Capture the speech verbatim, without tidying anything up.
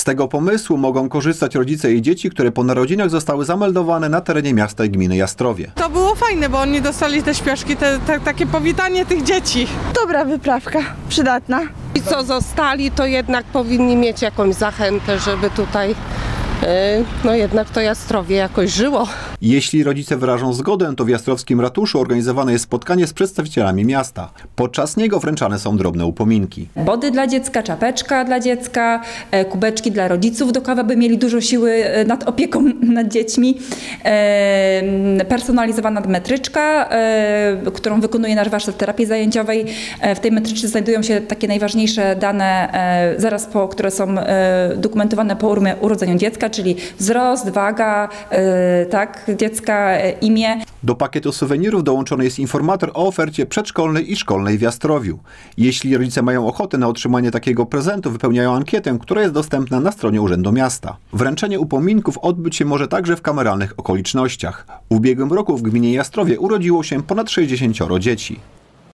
tego pomysłu mogą korzystać rodzice i dzieci, które po narodzinach zostały zameldowane na terenie miasta i gminy Jastrowie. To było fajne, bo oni dostali te śpieszki, te, te, takie powitanie tych dzieci. Dobra wyprawka, przydatna. I co zostali, to jednak powinni mieć jakąś zachętę, żeby tutaj no jednak to Jastrowie jakoś żyło. Jeśli rodzice wyrażą zgodę, to w Jastrowskim Ratuszu organizowane jest spotkanie z przedstawicielami miasta. Podczas niego wręczane są drobne upominki. Body dla dziecka, czapeczka dla dziecka, kubeczki dla rodziców do kawy, by mieli dużo siły nad opieką nad dziećmi, personalizowana metryczka, którą wykonuje nasz warsztat terapii zajęciowej. W tej metryczce znajdują się takie najważniejsze dane, zaraz po, które są dokumentowane po urodzeniu dziecka, czyli wzrost, waga, yy, tak, dziecka, yy, imię. Do pakietu suwenirów dołączony jest informator o ofercie przedszkolnej i szkolnej w Jastrowiu. Jeśli rodzice mają ochotę na otrzymanie takiego prezentu, wypełniają ankietę, która jest dostępna na stronie Urzędu Miasta. Wręczenie upominków odbyć się może także w kameralnych okolicznościach. W ubiegłym roku w gminie Jastrowie urodziło się ponad sześćdziesięcioro dzieci.